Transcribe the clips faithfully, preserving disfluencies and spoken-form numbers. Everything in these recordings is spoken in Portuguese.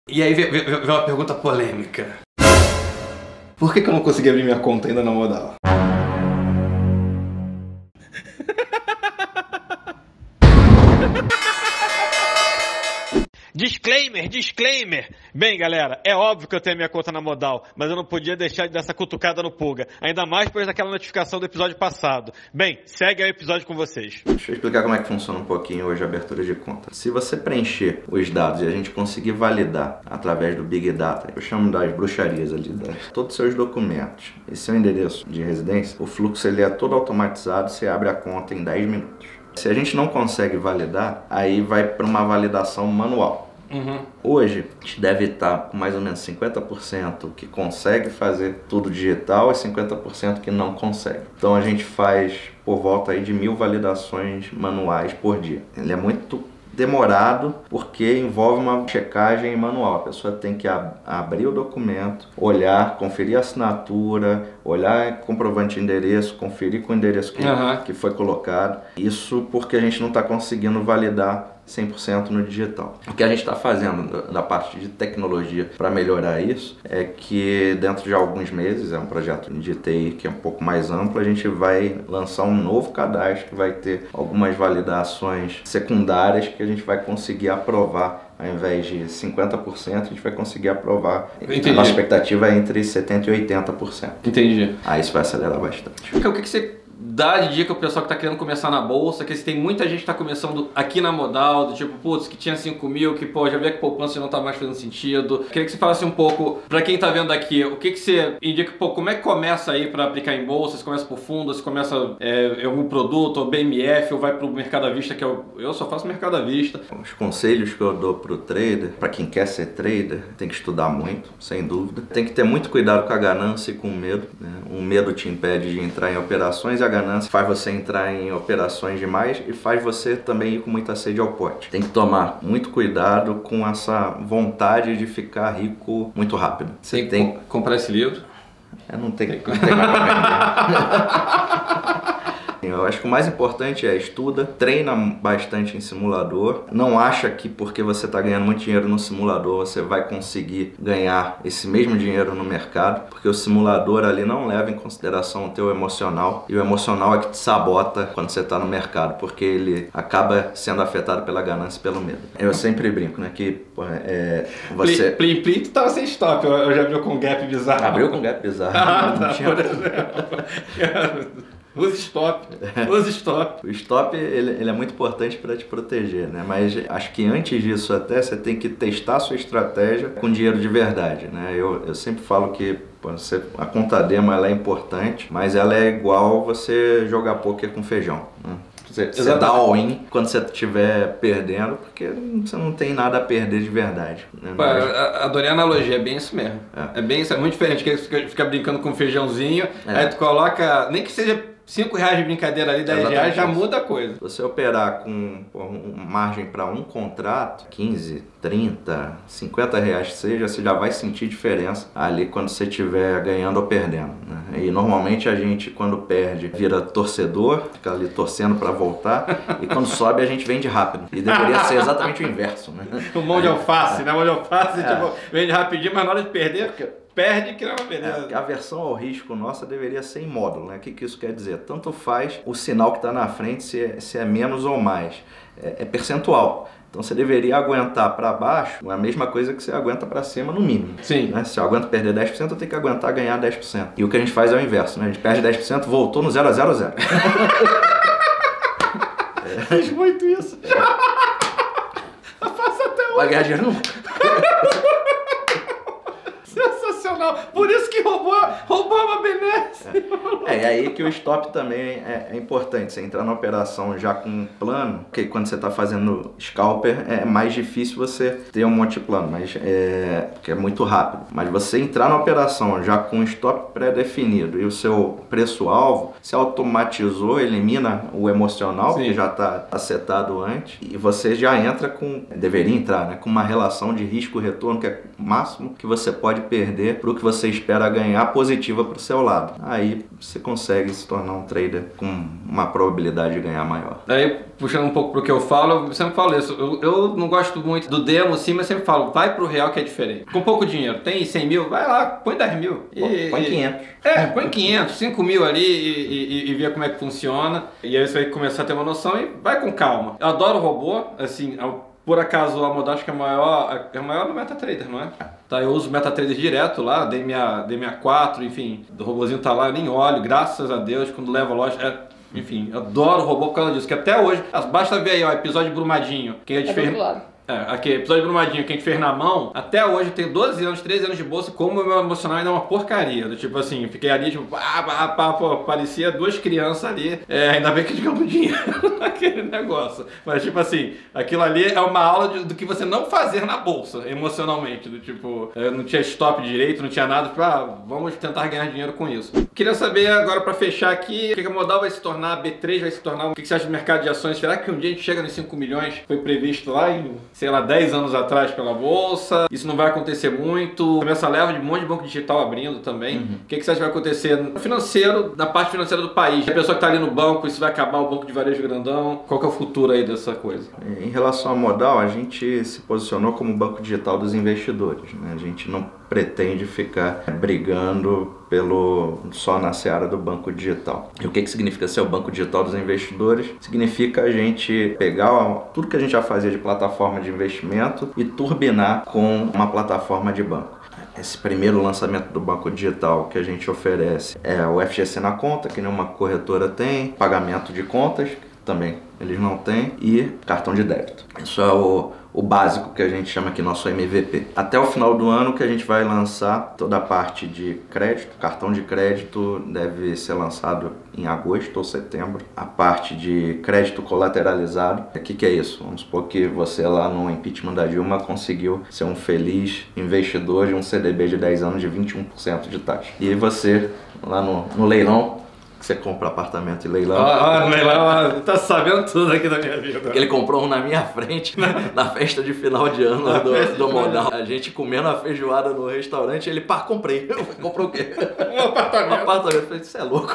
E aí vem, vem, vem uma pergunta polêmica. Por que que eu não consegui abrir minha conta ainda na Modal? Disclaimer, disclaimer! Bem, galera, é óbvio que eu tenho a minha conta na Modal, mas eu não podia deixar de dar essa cutucada no Pulga, ainda mais depois daquela notificação do episódio passado. Bem, segue aí o episódio com vocês. Deixa eu explicar como é que funciona um pouquinho hoje a abertura de conta. Se você preencher os dados e a gente conseguir validar através do Big Data, eu chamo das bruxarias ali, das, todos os seus documentos e seu endereço de residência, o fluxo ele é todo automatizado, você abre a conta em dez minutos. Se a gente não consegue validar, aí vai para uma validação manual. Uhum. Hoje, a gente deve estar com mais ou menos cinquenta por cento que consegue fazer tudo digital e cinquenta por cento que não consegue. Então a gente faz por volta aí de mil validações manuais por dia. Ele é muito demorado porque envolve uma checagem manual. A pessoa tem que ab abrir o documento, olhar, conferir a assinatura, olhar comprovante de endereço, conferir com o endereço que, uhum. que foi colocado. Isso porque a gente não está conseguindo validar cem por cento no digital. O que a gente está fazendo da parte de tecnologia para melhorar isso é que dentro de alguns meses, é um projeto de T I que é um pouco mais amplo, a gente vai lançar um novo cadastro que vai ter algumas validações secundárias que a gente vai conseguir aprovar. Ao invés de cinquenta por cento, a gente vai conseguir aprovar. Entendi. A nossa expectativa é entre setenta por cento e oitenta por cento. Entendi. Aí isso vai acelerar bastante. O que, que você dá de dica pro pessoal que tá querendo começar na bolsa? Que se tem muita gente que tá começando aqui na Modal, do tipo, putz, que tinha cinco mil, que pô, já vê que poupança não tá mais fazendo sentido. Queria que você falasse um pouco, pra quem tá vendo aqui, o que que você indica, pô, como é que começa aí pra aplicar em bolsa? Se começa por fundo, se começa é, em algum produto, ou B M F, ou vai pro mercado à vista, que eu, eu só faço mercado à vista. Os conselhos que eu dou pro trader, para quem quer ser trader, tem que estudar muito, sem dúvida. Tem que ter muito cuidado com a ganância e com o medo, né? O medo te impede de entrar em operações e a ganância faz você entrar em operações demais e faz você também ir com muita sede ao pote. Tem que tomar muito cuidado com essa vontade de ficar rico muito rápido. Você tem que tem... comprar esse livro? Eu não tenho, não tenho mais pra vender. Eu acho que o mais importante é estuda, treina bastante em simulador. Não acha que porque você está ganhando muito dinheiro no simulador você vai conseguir ganhar esse mesmo dinheiro no mercado, porque o simulador ali não leva em consideração o teu emocional, e o emocional é que te sabota quando você está no mercado, porque ele acaba sendo afetado pela ganância e pelo medo. Eu sempre brinco, né, que é, você... Plim, plim, tu tava sem stop, eu já abriu com gap bizarro. Abriu com gap bizarro. Ah, não tá, tinha... por exemplo. Use stop, use stop. O stop ele, ele é muito importante para te proteger, né? Mas acho que antes disso até você tem que testar a sua estratégia com dinheiro de verdade, né? Eu, eu sempre falo que você, a conta demo ela é importante, mas ela é igual você jogar poker com feijão, né? Você, você dá all-in quando você estiver perdendo, porque você não tem nada a perder de verdade, né? Pô, Mas... adorei a analogia, é bem isso mesmo. É, é bem isso, é muito diferente que você fica brincando com feijãozinho, é. Aí tu coloca, nem que seja cinco reais de brincadeira ali, dez reais, já muda a coisa. Se você operar com pô, um margem para um contrato, quinze, trinta, cinquenta reais que seja, você já vai sentir diferença ali quando você estiver ganhando ou perdendo, né? E normalmente a gente, quando perde, vira torcedor, fica ali torcendo para voltar, e quando sobe a gente vende rápido. E deveria ser exatamente o inverso, né? O mão de alface, né? O mão de alface, é. Tipo, vende rapidinho, mas na hora de perder, porque... perde que não é uma beleza. É, a aversão ao risco nossa deveria ser em módulo, né? O que, que isso quer dizer? Tanto faz o sinal que está na frente se é, se é menos ou mais. É, é percentual. Então você deveria aguentar para baixo a mesma coisa que você aguenta para cima no mínimo. Sim. Né? Se eu aguento perder dez por cento, eu tenho que aguentar ganhar dez por cento. E o que a gente faz é o inverso, né? A gente perde dez por cento, voltou no zero a zero zero. É. Fiz muito isso. É. Eu faço até hoje. Vai ganhar dinheiro nunca. Sensacional. Por isso que roubou, roubou uma benesse. É, é aí que o stop também é, é importante. Você entrar na operação já com um plano, porque quando você está fazendo scalper é mais difícil você ter um monte de plano, mas é, porque é muito rápido. Mas você entrar na operação já com um stop pré-definido e o seu preço-alvo se automatizou, elimina o emocional, Sim. que já está acertado antes, e você já entra com, deveria entrar, né, com uma relação de risco-retorno que é o máximo que você pode perder para o que que você espera ganhar positiva para o seu lado. Aí você consegue se tornar um trader com uma probabilidade de ganhar maior. Aí, puxando um pouco pro que eu falo, eu sempre falo isso. Eu, eu não gosto muito do demo, sim, mas sempre falo, vai pro real que é diferente. Com pouco dinheiro, tem cem mil, vai lá, põe dez mil. E, põe quinhentos. É, põe quinhentos, cinco mil ali e, e, e vê como é que funciona. E aí você vai começar a ter uma noção e vai com calma. Eu adoro robô, assim, por acaso a Modal acho que é a maior, é a maior no MetaTrader, não é? Tá, eu uso o MetaTrader direto lá, D M A, D M A quatro, enfim, o robôzinho tá lá, eu nem olho, graças a Deus, quando levo a loja, é... Enfim, eu adoro o robô por causa disso, que até hoje, basta ver aí, ó, episódio Brumadinho, que a gente É fez... do outro lado. É, aqui, episódio Brumadinho que a gente fez na mão, até hoje eu tenho doze anos, treze anos de bolsa, como o meu emocional ainda é uma porcaria. Do tipo assim, fiquei ali, tipo, pá, pá, pá, pô, parecia duas crianças ali. É, ainda bem que a gente ganhou dinheiro naquele negócio. Mas tipo assim, aquilo ali é uma aula de, do que você não fazer na bolsa, emocionalmente. Do tipo, é, não tinha stop direito, não tinha nada, tipo, ah, vamos tentar ganhar dinheiro com isso. Queria saber agora, pra fechar aqui, o que a Modal vai se tornar, a B três vai se tornar, o que você acha do mercado de ações? Será que um dia a gente chega nos cinco milhões? Foi previsto lá em... sei lá, dez anos atrás pela bolsa, isso não vai acontecer muito. Começa a leva de um monte de banco digital abrindo também. Uhum. O que, que você acha que vai acontecer no financeiro, na parte financeira do país? A pessoa que está ali no banco, isso vai acabar o banco de varejo grandão? Qual que é o futuro aí dessa coisa? Em relação à Modal, a gente se posicionou como banco digital dos investidores, né? A gente não pretende ficar brigando pelo, só na seara do banco digital. E o que, que significa ser o banco digital dos investidores? Significa a gente pegar tudo que a gente já fazia de plataforma de investimento e turbinar com uma plataforma de banco. Esse primeiro lançamento do banco digital que a gente oferece é o F G C na conta, que nenhuma corretora tem, pagamento de contas, que também eles não têm, e cartão de débito. Isso é o o básico que a gente chama aqui nosso M V P. Até o final do ano que a gente vai lançar toda a parte de crédito, cartão de crédito deve ser lançado em agosto ou setembro. A parte de crédito colateralizado, o que, que é isso? Vamos supor que você lá no impeachment da Dilma conseguiu ser um feliz investidor de um C D B de dez anos de vinte e um por cento de taxa. E você lá no, no leilão, que você compra apartamento e leilão. Ah, ah leilão, tá sabendo tudo aqui da minha vida. Porque ele comprou um na minha frente, na festa de final de ano na do, do Modal. A gente comendo a feijoada no restaurante, ele, pá, comprei. Eu comprou o quê? Um apartamento. Um apartamento. Eu falei, isso é louco.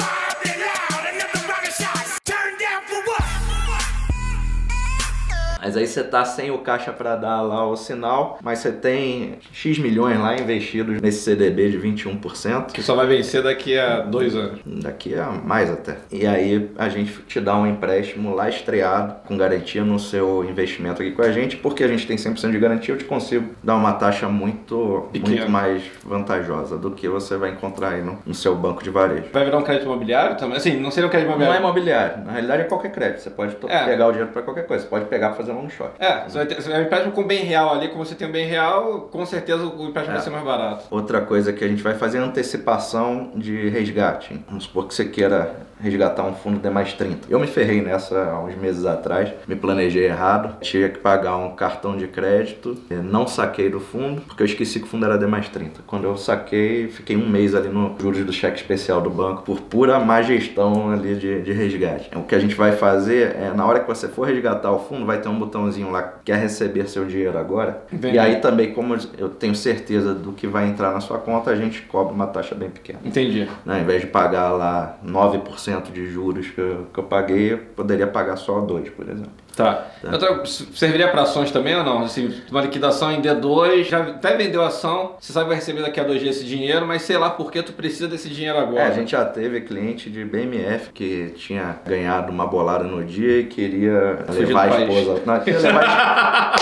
Mas aí você tá sem o caixa para dar lá o sinal, mas você tem X milhões lá investidos nesse C D B de vinte e um por cento. Que só vai vencer daqui a dois anos. Daqui a mais até. E aí a gente te dá um empréstimo lá estreado, com garantia no seu investimento aqui com a gente, porque a gente tem cem por cento de garantia, eu te consigo dar uma taxa muito, muito mais vantajosa do que você vai encontrar aí no, no seu banco de varejo. Vai virar um crédito imobiliário também? Assim, não seria um crédito imobiliário? Não é imobiliário. Na realidade é qualquer crédito. Você pode é. pegar o dinheiro para qualquer coisa. Você pode pegar para fazer long short. É, você vai ter, você vai ter um empréstimo com bem real ali, como você tem um bem real, com certeza o empréstimo é. vai ser mais barato. Outra coisa que a gente vai fazer é antecipação de resgate. Vamos supor que você queira resgatar um fundo D mais trinta. Eu me ferrei nessa há uns meses atrás, me planejei errado, tinha que pagar um cartão de crédito, não saquei do fundo, porque eu esqueci que o fundo era D mais trinta. Quando eu saquei, fiquei um mês ali no juros do cheque especial do banco, por pura má gestão ali de, de resgate. O que a gente vai fazer é, na hora que você for resgatar o fundo, vai ter um botãozinho lá que quer receber seu dinheiro agora. Entendi. E aí também, como eu tenho certeza do que vai entrar na sua conta, a gente cobra uma taxa bem pequena. Entendi. Né? Ao invés de pagar lá nove por cento de juros que eu, que eu paguei, eu poderia pagar só dois, por exemplo. Tá. tá. Então, serviria para ações também ou não? Assim, uma liquidação em D dois, já até vendeu a ação, você sabe que vai receber daqui a dois dias esse dinheiro, mas sei lá por que tu precisa desse dinheiro agora. É, a gente já teve cliente de B M F que tinha ganhado uma bolada no dia e queria Fugir levar a esposa. Não, queria levar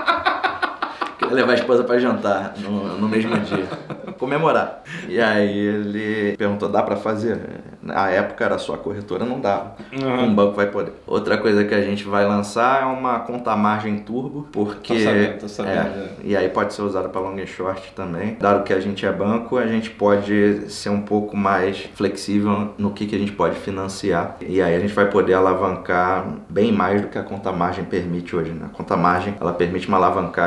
a... levar a esposa para jantar no, no mesmo dia, comemorar. E aí ele perguntou, dá para fazer? Na época era só a corretora, não dava. Uhum. Um banco vai poder. Outra coisa que a gente vai lançar é uma conta margem turbo, porque... Tô sabendo, tô sabendo. É, e aí pode ser usada para long e short também. Dado que a gente é banco, a gente pode ser um pouco mais flexível no que, que a gente pode financiar. E aí a gente vai poder alavancar bem mais do que a conta margem permite hoje, né? A conta margem, ela permite uma alavancagem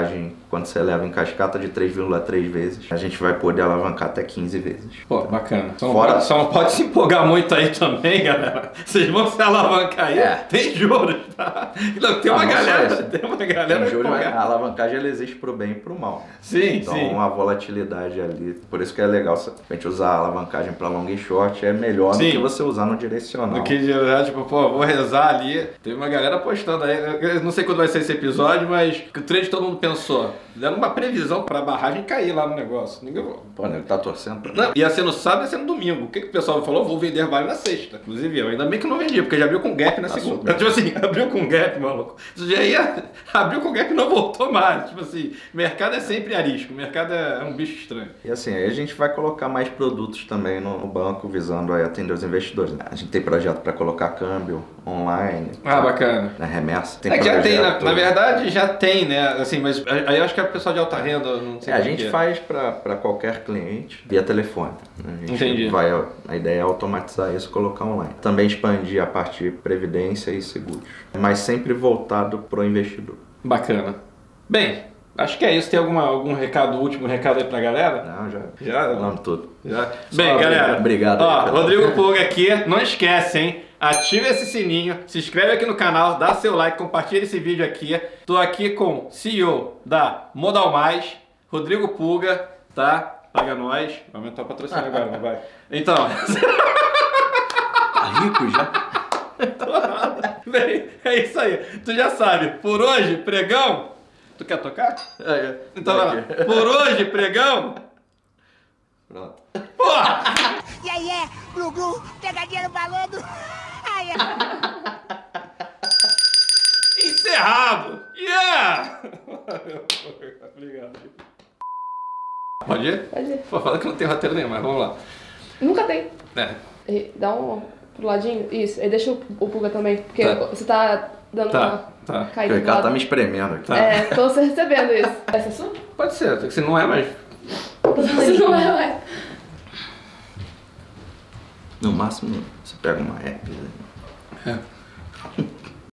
quando você leva em cascata de três vírgula três vezes, a gente vai poder alavancar até quinze vezes. Pô, bacana. Só não, Fora- pode, só não pode se empolgar muito aí também, galera. Vocês vão se alavancar aí. É. Tem juros, tá? Não, tem uma Ah, não só galera, esse. tem uma galera Tem juros, empolgada. a alavancagem ela existe pro bem e pro mal. Sim, Então sim. a volatilidade ali, por isso que é legal se a gente usar a alavancagem para long e short, é melhor Sim. do que você usar no direcional. Do que já, tipo, pô, vou rezar ali. Teve uma galera postando aí, eu não sei quando vai ser esse episódio, mas que o trade todo mundo pensou. Fizeram uma previsão pra barragem cair lá no negócio. Ninguém falou. Pô, né, ele tá torcendo pra... Não, ia ser no sábado, ia ser no domingo. O que, que o pessoal falou? Vou vender vale na sexta. Inclusive eu, ainda bem que não vendi, porque já abriu com gap na Tá segunda. super. Tipo assim, abriu com gap, maluco. Isso já ia. Abriu com gap e não voltou mais. Tipo assim, mercado é sempre arisco, mercado é um bicho estranho. E assim, aí a gente vai colocar mais produtos também no banco, visando aí atender os investidores. A gente tem projeto para colocar câmbio online. Ah, bacana. Na remessa. Tem É que já tem, na, projeto- na verdade já tem, né? Assim, mas aí eu acho que é o pessoal de alta renda, não sei É, a como gente que é. faz para qualquer cliente via telefone. Né? A gente Entendi. vai, a ideia é automatizar isso e colocar online. Também expandir a parte de previdência e seguros, mas sempre voltado para o investidor. Bacana. Bem, acho que é isso. Tem alguma, algum recado, último recado aí pra galera? Não, já, Já? falamos tudo. Já. Só Bem, galera. obrigado Ó, aí pela- Rodrigo Puga aqui. Não esquece, hein? Ativa esse sininho, se inscreve aqui no canal, dá seu like, compartilha esse vídeo aqui. Tô aqui com o C E O da Modal Mais, Rodrigo Puga, tá? Paga nós. Vai aumentar o patrocínio agora, não vai? Então, Tá rico já? bem, é isso aí. Tu já sabe, por hoje, pregão. Tu quer tocar? É, Então vai lá. Por hoje, pregão. Pronto. Porra! E aí é, glu glu, pegadinha no balão. Ai, Encerrado! Yeah! Obrigado. Pode ir? Pode ir. Pô, fala que não tem roteiro nenhum, mas vamos lá. Nunca tem. É. E dá um pro ladinho. Isso. E deixa o, o pulga também. Porque Tá. você tá dando Tá, uma tá. O caída do Ricardo tá lado. me espremendo aqui. Tá. É, tô você recebendo isso. Essa é sua? Pode ser, se não é, mas. Você não é mais. No máximo, você pega uma app. É.